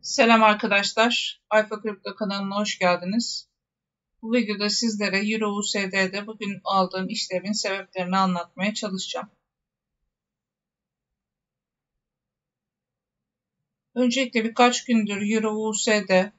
Selam arkadaşlar. Alfa Kripto kanalına hoş geldiniz. Bu videoda sizlere Euro USD'de bugün aldığım işlemin sebeplerini anlatmaya çalışacağım. Öncelikle birkaç gündür Euro USD,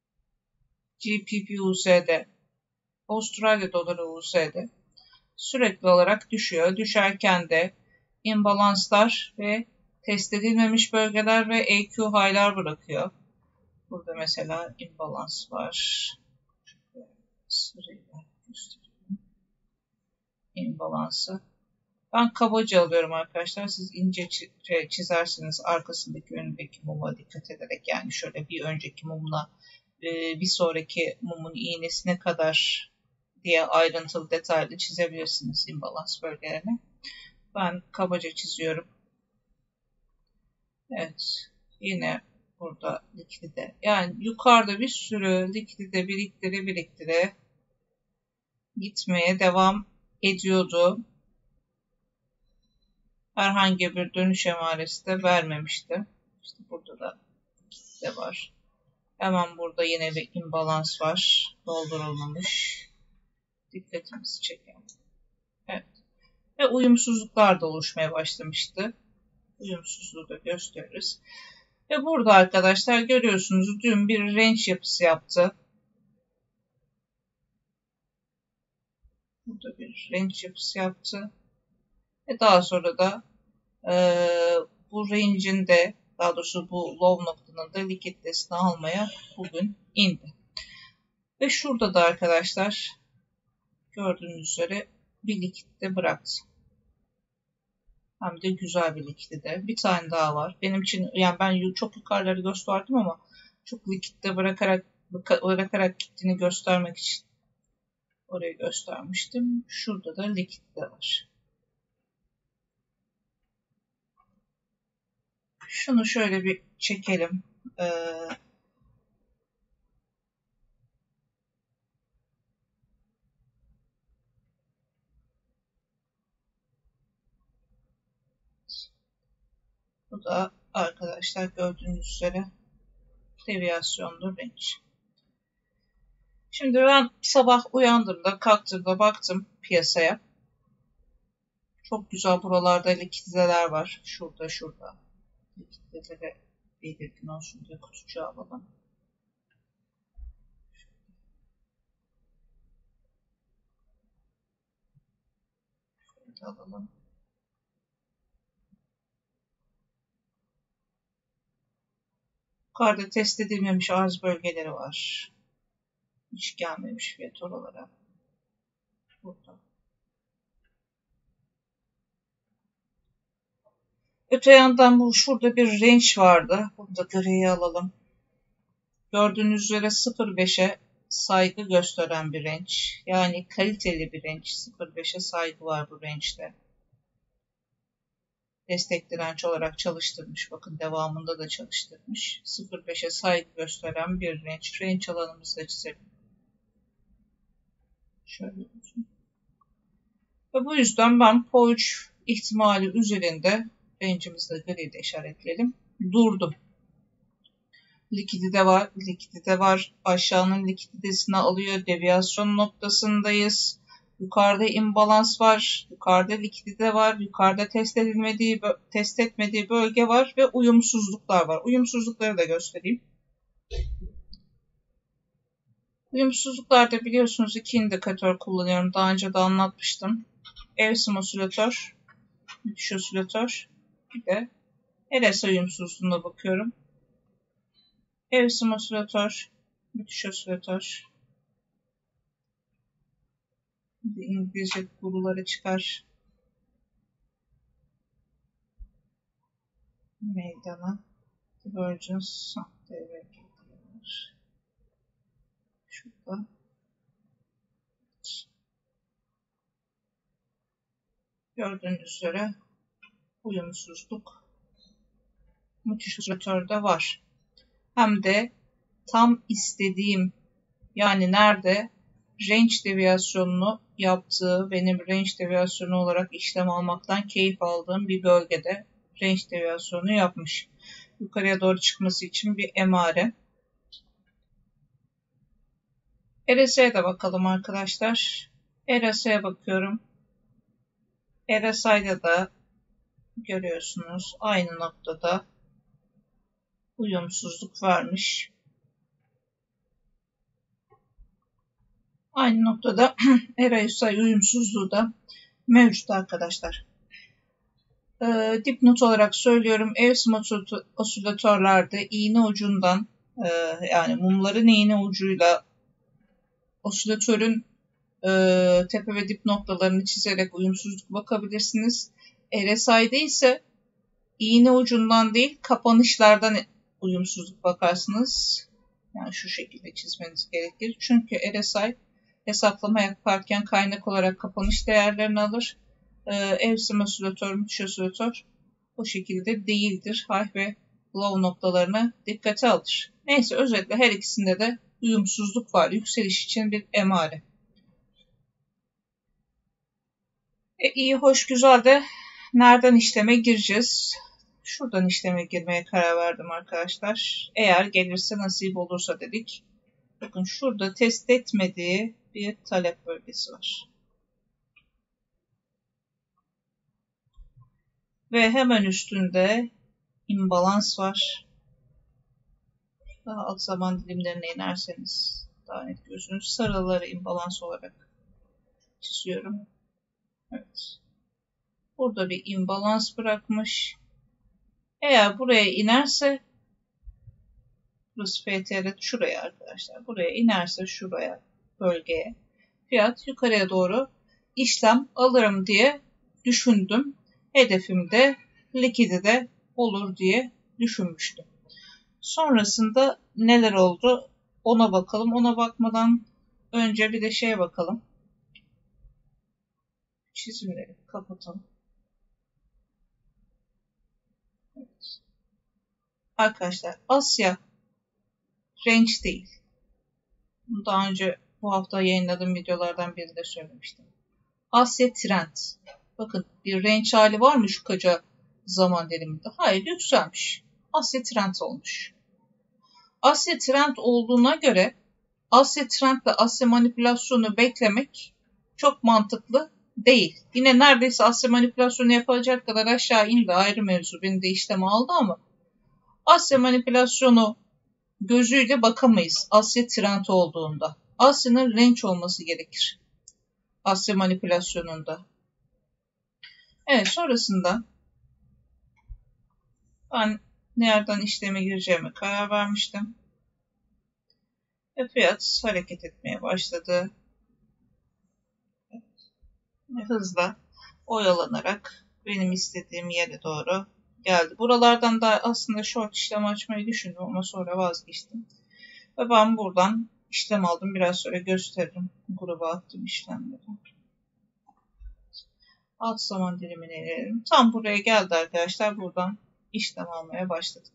GBP USD, Avustralya doları USD sürekli olarak düşüyor. Düşerken de imbalanslar ve test edilmemiş bölgeler ve EQ high'lar bırakıyor. Burada mesela imbalans var. Sırayla göstereyim. İmbalansı. Ben kabaca alıyorum arkadaşlar. Siz ince çizersiniz arkasındaki önündeki muma dikkat ederek. Yani şöyle bir önceki mumla bir sonraki mumun iğnesine kadar diye ayrıntılı detaylı çizebilirsiniz imbalans bölgelerini. Ben kabaca çiziyorum. Evet. Yine burada likidite. Yani yukarıda bir sürü likidite biriktire gitmeye devam ediyordu. Herhangi bir dönüş emaresi de vermemişti. İşte burada da var. Hemen burada yine bir imbalans var. Doldurulmamış. Dikkatimizi çekelim. Evet. Ve uyumsuzluklar da oluşmaya başlamıştı. Uyumsuzluğu da gösteririz. Ve burada arkadaşlar görüyorsunuz dün bir range yapısı yaptı. Burada bir range yapısı yaptı. Ve daha sonra da bu range'in de daha doğrusu bu low noktanın da likiditesini almaya bugün indi. Ve şurada da arkadaşlar gördüğünüz üzere bir likidite bıraktı. Hem de güzel bir likidite. Bir tane daha var. Benim için yani ben çok yukarıları gösterdim ama çok likidite bırakarak gittiğini göstermek için orayı göstermiştim. Şurada da likidite var. Şunu şöyle bir çekelim. Bu da arkadaşlar gördüğünüz üzere deviyasyonlu range. Şimdi ben sabah uyandığımda kalktığımda baktım piyasaya. Çok güzel buralarda likiditeler var. Şurada. Likiditelere belirgin olsun diye kutucuğa alalım. Şöyle alalım. Yukarıda test edilmemiş arz bölgeleri var. Hiç gelmemiş fiyat olarak. Burada. Öte yandan şurada bir range vardı. Bunu da griye alalım. Gördüğünüz üzere 0.5'e saygı gösteren bir range. Yani kaliteli bir range. 0.5'e saygı var bu range'de. Destek direnç olarak çalıştırmış. Bakın devamında da çalıştırmış. 0.5'e saygı gösteren bir range. Range alanımızı da çizelim. Şöyle olsun. Ve bu yüzden ben PO3 ihtimali üzerinde range'imizi de griyle işaretleyelim. Durdum. Likidite var. Aşağının likiditesini alıyor. Deviyasyon noktasındayız. Yukarıda imbalans var. Yukarıda likidite var. Yukarıda test etmediği bölge var ve uyumsuzluklar var. Uyumsuzlukları da göstereyim. Uyumsuzluklarda biliyorsunuz iki indikatör kullanıyorum. Daha önce de anlatmıştım. Evsim osilatör, müthiş osilatör, bir de RSI uyumsuzluğuna bakıyorum. Evsim osilatör, müthiş osilatör. İngilizce guruları çıkar meydana. Divergence, devre var. Şurada. Gördüğünüz üzere uyumsuzluk müthiş osilatörde var. Hem de tam istediğim yani nerede range deviyasyonunu yaptığı, benim range deviyasyonu olarak işlem almaktan keyif aldığım bir bölgede range deviyasyonu yapmış. yukarıya doğru çıkması için bir emare. RSI'ye de bakalım arkadaşlar. RSI'ye bakıyorum. RSI'da da görüyorsunuz aynı noktada uyumsuzluk varmış. Aynı noktada RSI uyumsuzluğu da mevcut arkadaşlar. Dipnot olarak söylüyorum. Evsim osilatörlerde iğne ucundan yani mumların iğne ucuyla osilatörün tepe ve dip noktalarını çizerek uyumsuzluk bakabilirsiniz. RSI'de ise iğne ucundan değil kapanışlardan uyumsuzluk bakarsınız. Yani şu şekilde çizmeniz gerekir. Çünkü RSI hesaplama yaparken kaynak olarak kapanış değerlerini alır. Evsim osilatör, müthiş osilatör o şekilde değildir. High ve low noktalarını dikkate alır. Neyse özetle her ikisinde de uyumsuzluk var. Yükseliş için bir emare. İyi, hoş, güzel de nereden işleme gireceğiz? Şuradan işleme girmeye karar verdim arkadaşlar. Eğer gelirse nasip olursa dedik. Bakın şurada test etmediği bir talep bölgesi var. Ve hemen üstünde imbalans var. Daha alt zaman dilimlerine inerseniz daha net görürsünüz. Sarıları imbalans olarak çiziyorum. Evet. Burada bir imbalans bırakmış. Eğer buraya inerse, burası FTR şuraya arkadaşlar. Buraya inerse şuraya bölgeye fiyat yukarıya doğru işlem alırım diye düşündüm. Hedefimde likidite olur diye düşünmüştüm. Sonrasında neler oldu ona bakalım. Ona bakmadan önce bir de şeye bakalım. Çizimleri kapatalım. Evet. Arkadaşlar Asya range değil. Bunu daha önce bu hafta yayınladığım videolardan birinde söylemiştim. Asya trend. Bakın bir range hali var mı şu koca zaman diliminde? Hayır, yükselmiş. Asya trend olmuş. Asya trend olduğuna göre Asya trendle Asya manipülasyonu beklemek çok mantıklı değil. Yine neredeyse Asya manipülasyonu yapacak kadar aşağı indi, ayrı mevzu. Beni de işleme aldı ama Asya manipülasyonu gözüyle bakamayız Asya trend olduğunda. Asya'nın range olması gerekir. Asya manipülasyonunda. Evet, sonrasında ben nereden işleme gireceğime karar vermiştim. Ve fiyat hareket etmeye başladı. Hızla oyalanarak benim istediğim yere doğru geldi. Buralardan da aslında short işlem açmayı düşündüm ama sonra vazgeçtim. Ve ben buradan işlem aldım. Biraz sonra gösteririm. Gruba attım işlemleri. Alt zaman dilimine inelim. Tam buraya geldi arkadaşlar. Buradan işlem almaya başladık.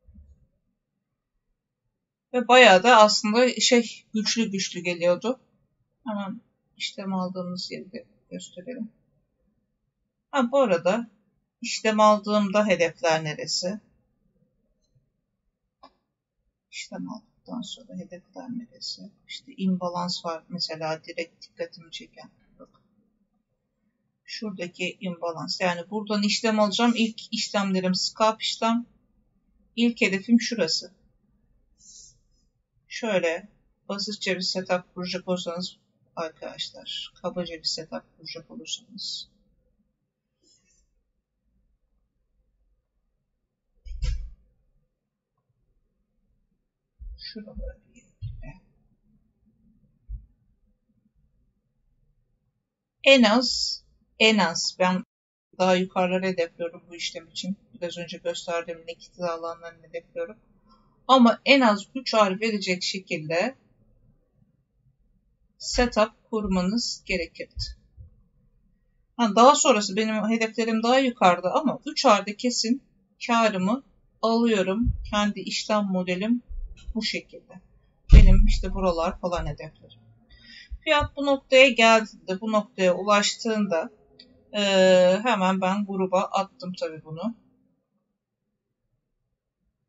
Ve bayağı da aslında güçlü geliyordu. Hemen işlem aldığımız yeri de gösterelim. Bu arada işlem aldığımda hedefler neresi? İşlem aldıktan sonra hedefler neresi? İşte imbalans var mesela, direkt dikkatimi çeken. Bakın. Şuradaki imbalans. Yani buradan işlem alacağım. İlk işlemlerim scalp işlem. İlk hedefim şurası. Şöyle basitçe bir setup kuracak olursanız arkadaşlar, kabaca bir setup kuracak olursanız şuralara bir en az ben daha yukarılara hedefliyorum bu işlem için. Biraz önce gösterdiğim likit alanlarını hedefliyorum. Ama en az 3 ay verecek şekilde setup kurmanız gerekirdi. Daha sonrası benim hedeflerim daha yukarıda ama 3 ayda kesin karımı alıyorum. Kendi işlem modelim bu şekilde. Benim işte buralar falan hedeflerim. Fiyat bu noktaya geldiğinde, bu noktaya ulaştığında hemen ben gruba attım tabii bunu.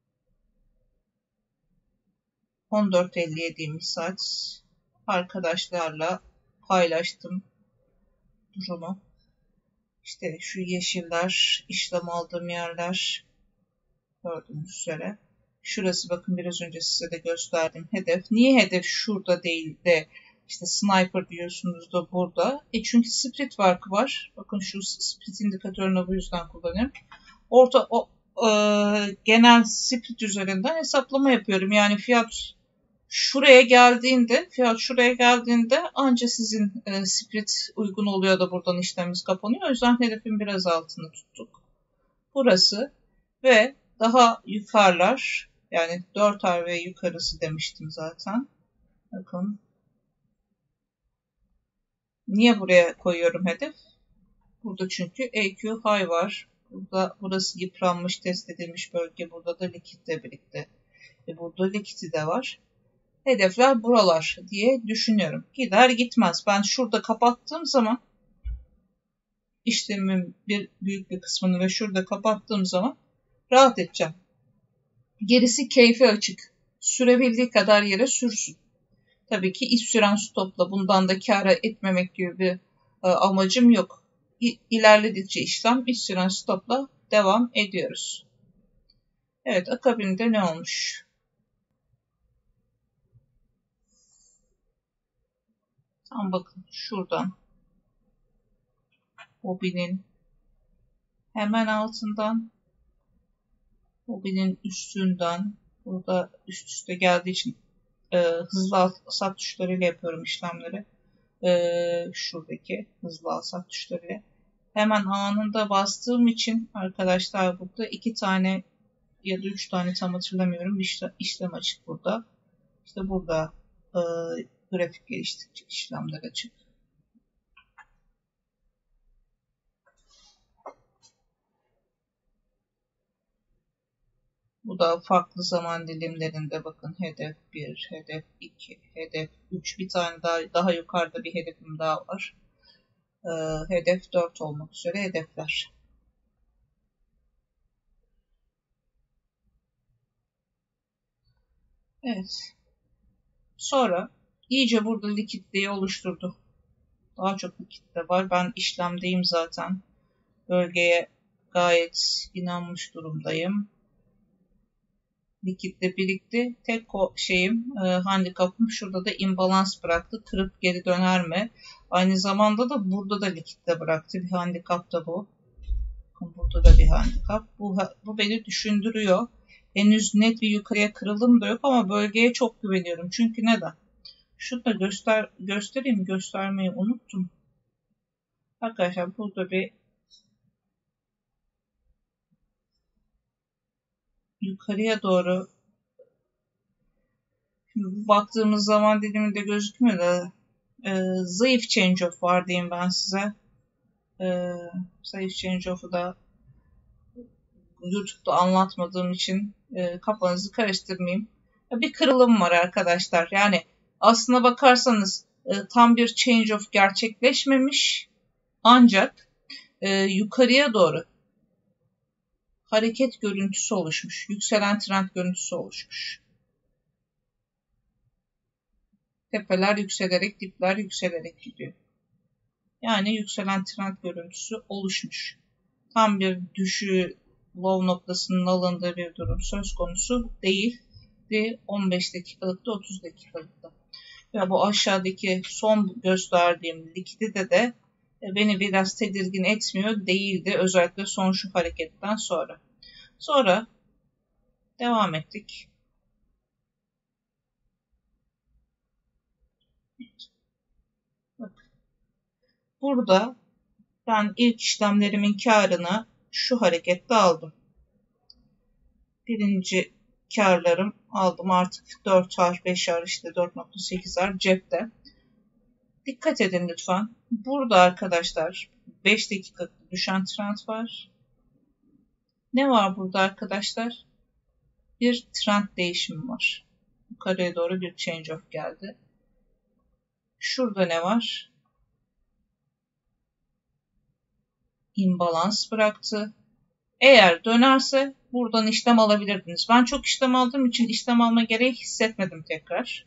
14.57 saat arkadaşlarla paylaştım durumu. İşte şu yeşiller, işlem aldığım yerler gördüğünüz üzere. Şurası bakın biraz önce size de gösterdim hedef. Niye hedef şurada değil de işte sniper diyorsunuz da burada? Çünkü split farkı var. Bakın şu split indikatörünü bu yüzden kullanıyorum. Genel split üzerinden hesaplama yapıyorum. Yani fiyat şuraya geldiğinde anca sizin split uygun oluyor da buradan işlemimiz kapanıyor. O yüzden hedefin biraz altını tuttuk. Burası ve daha yukarılar, yani 4 ay ve yukarısı demiştim zaten. Bakın. Niye buraya koyuyorum hedef? Burada çünkü EQ high var. Burası yıpranmış, test edilmiş bölge. Burada da likitle birlikte. Burada likiti de var. Hedefler buralar diye düşünüyorum. Gider gitmez. Ben şurada kapattığım zaman işlemimin büyük bir kısmını ve şurada kapattığım zaman rahat edeceğim. Gerisi keyfi açık. Sürebildiği kadar yere sürsün. Tabii ki iş süren stopla bundan da kâr etmemek gibi bir amacım yok. İlerledikçe işlem iş süren stopla devam ediyoruz. Evet, akabinde ne olmuş? Tam bakın şuradan. Hobinin hemen altından, hobinin üstünden, burada üst üste geldiği için hızlı al-sat tuşlarıyla yapıyorum işlemleri. Şuradaki hızlı al-sat tuşlarıyla. Hemen anında bastığım için arkadaşlar burada 2 tane ya da 3 tane tam hatırlamıyorum işlem açık burada. İşte burada grafik geliştirecek işlemler açık. Bu da farklı zaman dilimlerinde bakın hedef 1, hedef 2, hedef 3 bir tane daha yukarıda bir hedefim daha var. Hedef 4 olmak üzere hedefler. Evet. Sonra iyice burada likitliği oluşturdu. Daha çok likitte var. Ben işlemdeyim zaten. Bölgeye gayet inanmış durumdayım. Likitle birlikte tek handikapım şurada da imbalans bıraktı. Kırıp geri döner mi? Aynı zamanda da burada da likitte bıraktı. Bir handikap da bu. Burada da bir handikap. Bu beni düşündürüyor. Henüz net bir yukarıya kırılım da yok ama bölgeye çok güveniyorum. Çünkü neden? Şunu da göstermeyi unuttum. Arkadaşlar burada bir yukarıya doğru baktığımız zaman diliminde gözükmüyor da zayıf change off var diyeyim ben size. Zayıf change off'u da YouTube'da anlatmadığım için kafanızı karıştırmayayım. Bir kırılım var arkadaşlar. Yani aslına bakarsanız tam bir change off gerçekleşmemiş. Ancak yukarıya doğru hareket görüntüsü oluşmuş. Yükselen trend görüntüsü oluşmuş. Tepeler yükselerek, dipler yükselerek gidiyor. Yani yükselen trend görüntüsü oluşmuş. Tam bir düşüğü low noktasının alındığı bir durum söz konusu değildi. 15 dakikalıkta 30 dakikalıkta. Ve bu aşağıdaki son gösterdiğim likidite de beni biraz tedirgin etmiyor değildi. Özellikle son şu hareketten sonra. Sonra devam ettik. Bak. Burada ben ilk işlemlerimin karını şu harekette aldım. Birinci karlarım aldım artık 4'ar 5'ar işte 4.8'er cepte. Dikkat edin lütfen. Burada arkadaşlar 5 dakika düşen trend var. Ne var burada arkadaşlar? Bir trend değişimi var. Yukarıya doğru bir change off geldi. Şurada ne var? İmbalans bıraktı. Eğer dönerse buradan işlem alabilirdiniz. Ben çok işlem aldığım için işlem alma gereği hissetmedim tekrar.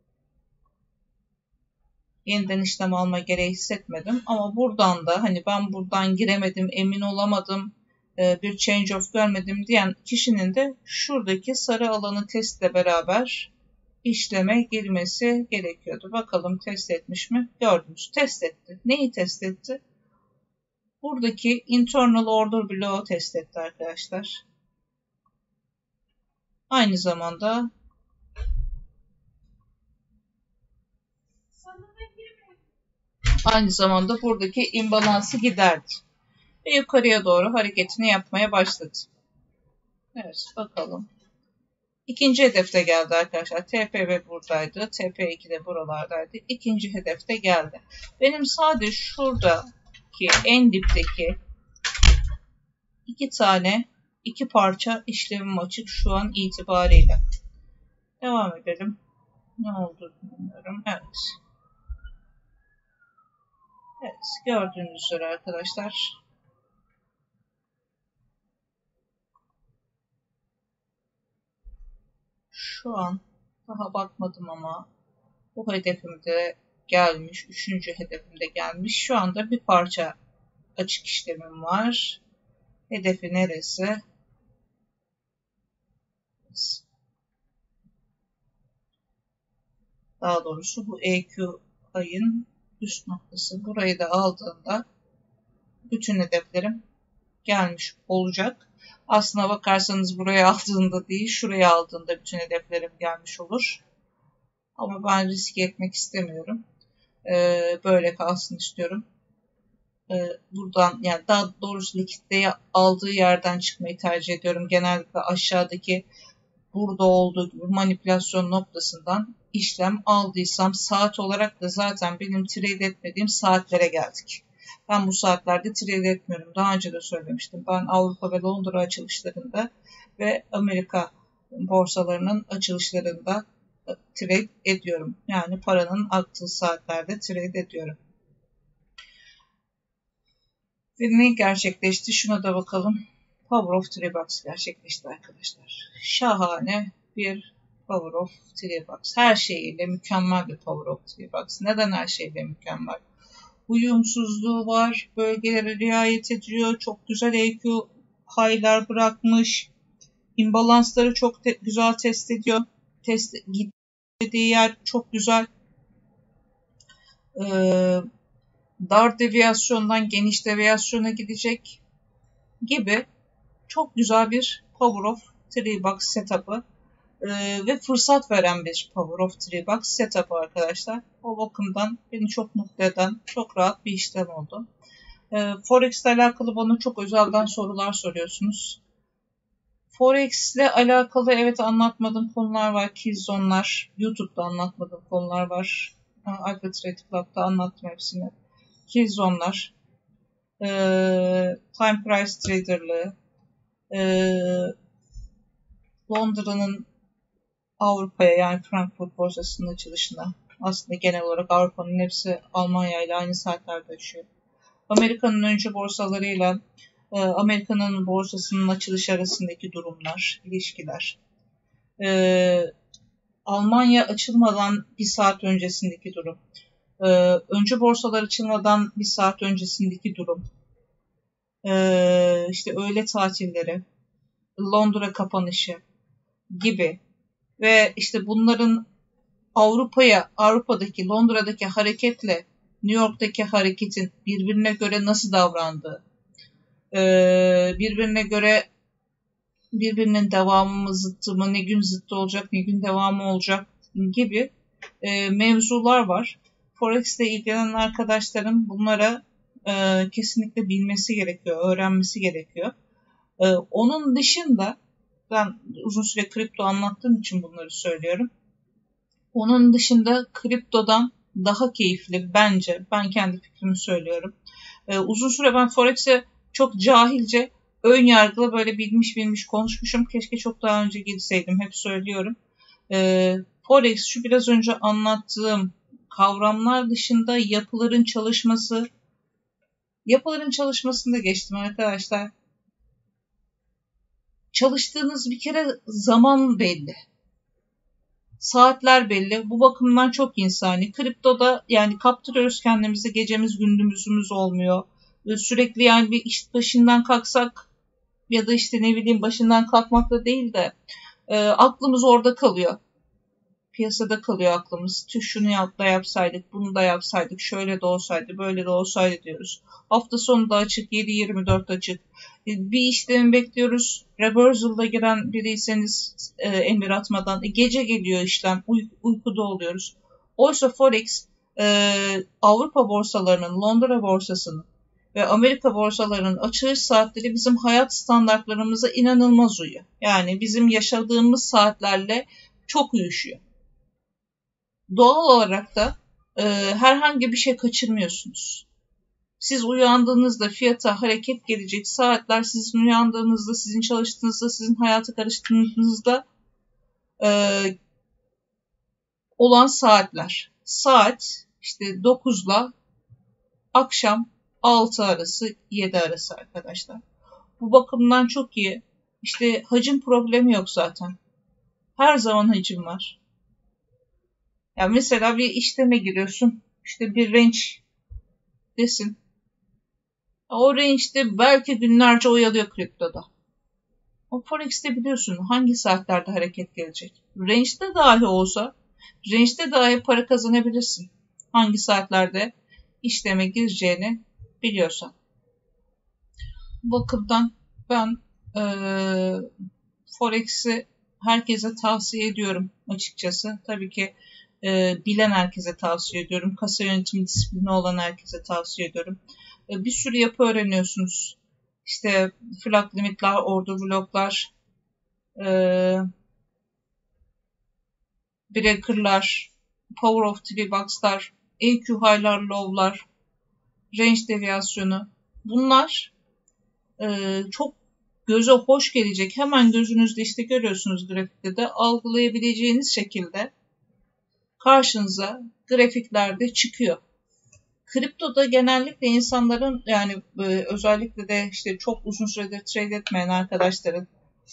Yeniden işlem alma gereği hissetmedim. Ama buradan da hani ben buradan giremedim, emin olamadım, bir change of görmedim diyen kişinin de şuradaki sarı alanı testle beraber işleme girmesi gerekiyordu. Bakalım test etmiş mi? Gördünüz. Test etti. Neyi test etti? Buradaki internal order block'u test etti arkadaşlar. Aynı zamanda buradaki imbalansı giderdi. Ve yukarıya doğru hareketini yapmaya başladı. Evet, bakalım. İkinci hedefte geldi arkadaşlar. TP buradaydı. TP2 de buralardaydı. İkinci hedefte geldi. Benim sadece şuradaki en dipteki iki parça işlemim açık şu an itibariyle. Devam edelim. Ne oldu bilmiyorum. Evet. Evet, gördüğünüz üzere arkadaşlar. Şu an daha bakmadım ama bu hedefimde gelmiş. Üçüncü hedefimde gelmiş. Şu anda bir parça açık işlemim var. Hedefi neresi? Daha doğrusu bu EQ ayın üst noktası. Burayı da aldığında bütün hedeflerim gelmiş olacak. Aslına bakarsanız buraya aldığında değil, şuraya aldığında bütün hedeflerim gelmiş olur. Ama ben risk etmek istemiyorum. Böyle kalsın istiyorum. Buradan yani daha doğrusu likiditeyi aldığı yerden çıkmayı tercih ediyorum. Genellikle aşağıdaki burada olduğu gibi manipülasyon noktasından işlem aldıysam saat olarak da zaten benim trade etmediğim saatlere geldik. Ben bu saatlerde trade etmiyorum. Daha önce de söylemiştim. Ben Avrupa ve Londra açılışlarında ve Amerika borsalarının açılışlarında trade ediyorum. Yani paranın aktığı saatlerde trade ediyorum. Ve ne gerçekleşti? Şuna da bakalım. Power of Three Bucks gerçekleşti arkadaşlar. Şahane bir Power of Three Bucks. Her şeyiyle mükemmel bir Power of Three Bucks. Neden her şeyiyle mükemmel? Uyumsuzluğu var. Bölgelere riayet ediyor. Çok güzel EQ high'lar bırakmış. İmbalansları çok güzel test ediyor. Test gittiği yer çok güzel. Dar deviyasyondan geniş deviyasyona gidecek gibi çok güzel bir Power of Three Bucks setup'ı ve fırsat veren bir Power of Three Bucks setup'ı arkadaşlar. O bakımdan beni çok mutlu eden, çok rahat bir işlem oldu. Forex ile alakalı bana çok özelden sorular soruyorsunuz. Forex ile alakalı evet anlatmadığım konular var. Killzone'lar, YouTube'da anlatmadığım konular var. Alpha Trade Club'da anlattım hepsini. Killzone'lar, Time Price Trader'lığı, Londra'nın Avrupa'ya yani Frankfurt borsasının açılışına aslında genel olarak Avrupa'nın hepsi Almanya ile aynı saatlerde açıyor. Amerika'nın öncü borsalarıyla Amerika'nın borsasının açılış arasındaki durumlar, ilişkiler. Almanya açılmadan bir saat öncesindeki durum. Öncü borsalar açılmadan bir saat öncesindeki durum. İşte öğle tatilleri, Londra kapanışı gibi ve işte bunların Avrupa'daki, Londra'daki hareketle New York'taki hareketin birbirine göre nasıl davrandığı, birbirine göre birbirinin devamı mı zıttı mı, ne gün zıttı olacak, ne gün devamı olacak gibi mevzular var. Forex ile ilgilenen arkadaşların bunlara kesinlikle bilmesi gerekiyor, öğrenmesi gerekiyor. Onun dışında ben uzun süre kripto anlattığım için bunları söylüyorum. Onun dışında kriptodan daha keyifli bence, ben kendi fikrimi söylüyorum. Uzun süre ben Forex'e çok cahilce, ön yargılı böyle bilmiş konuşmuşum. Keşke çok daha önce girseydim, hep söylüyorum. Forex şu biraz önce anlattığım kavramlar dışında yapıların çalışmasını da geçtim arkadaşlar. çalıştığınız bir kere zaman belli. Saatler belli. Bu bakımdan çok insani. Kriptoda yani kaptırıyoruz kendimizi. Gecemiz gündüzümüz olmuyor. Sürekli yani bir iş başından kalksak ya da işte ne bileyim başından kalkmakla değil de aklımız orada kalıyor. Piyasada kalıyor aklımız. Tüh şunu da yapsaydık, bunu da yapsaydık, şöyle de olsaydı, böyle de olsaydı diyoruz. Hafta sonu da açık, 7/24 açık. Bir işlemi bekliyoruz. Reversal'da giren biriyseniz emir atmadan gece geliyor işlem, uykuda oluyoruz. Oysa Forex Avrupa borsalarının, Londra borsasının ve Amerika borsalarının açılış saatleri bizim hayat standartlarımıza inanılmaz uyuyor. Yani bizim yaşadığımız saatlerle çok uyuşuyor. Doğal olarak da herhangi bir şey kaçırmıyorsunuz. Siz uyandığınızda fiyata hareket gelecek saatler sizin uyandığınızda, sizin çalıştığınızda, sizin hayata karıştığınızda olan saatler. Saat işte 9 ile akşam 6 arası, 7 arası arkadaşlar. Bu bakımdan çok iyi. İşte hacim problemi yok zaten. Her zaman hacim var. Yani mesela bir işleme giriyorsun. İşte bir range desin. O range'de belki günlerce oyalıyor kriptoda. O Forex'te biliyorsun hangi saatlerde hareket gelecek. Range'de dahi olsa, range'de dahi para kazanabilirsin. Hangi saatlerde işleme gireceğini biliyorsan. Bu bakımdan ben Forex'i herkese tavsiye ediyorum açıkçası. Tabii ki bilen herkese tavsiye ediyorum. Kasa yönetimi disiplini olan herkese tavsiye ediyorum. Bir sürü yapı öğreniyorsunuz. İşte flag limitler, order bloklar, breaker'lar, power of three box'lar, EQ high'lar, low'lar, range deviyasyonu. Bunlar çok göze hoş gelecek. Hemen gözünüzde işte görüyorsunuz grafikte de algılayabileceğiniz şekilde karşınıza grafiklerde çıkıyor. Kriptoda genellikle insanların yani özellikle de işte çok uzun süredir trade etmeyen arkadaşların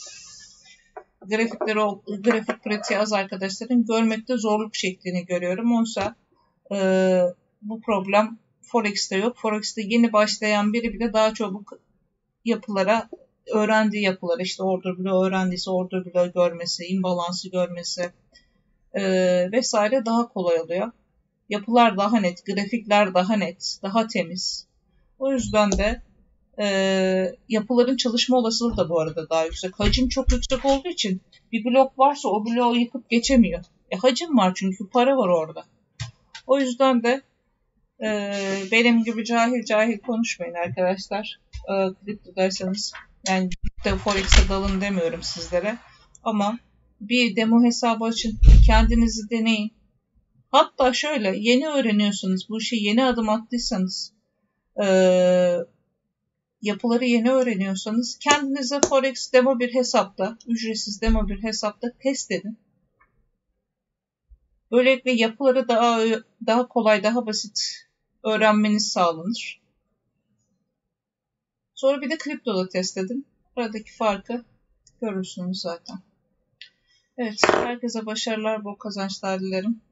grafik pratiği az arkadaşların görmekte zorluk çektiğini görüyorum. Oysa bu problem Forex'te yok. Forex'te yeni başlayan biri bile daha çabuk yapılara, öğrendiği yapılara işte order bloğu öğrendiyse order bloğu görmesi, imbalansı görmesi vesaire daha kolay oluyor. Yapılar daha net, grafikler daha net, daha temiz. O yüzden de yapıların çalışma olasılığı da bu arada daha yüksek. Hacim çok yüksek olduğu için bir blok varsa o bloğu yıkıp geçemiyor. Hacim var çünkü para var orada. O yüzden de benim gibi cahil konuşmayın arkadaşlar. Kriptodaysanız yani de Forex'e dalın demiyorum sizlere. Ama bir demo hesabı açın. Kendinizi deneyin. Hatta şöyle yeni öğreniyorsanız, bu işe yeni adım attıysanız, yapıları yeni öğreniyorsanız kendinize Forex demo bir hesapta, ücretsiz demo bir hesapta test edin. Böylelikle yapıları daha kolay, daha basit öğrenmeniz sağlanır. Sonra bir de kriptoda test edin. Aradaki farkı görürsünüz zaten. Evet, herkese başarılar, bol kazançlar dilerim.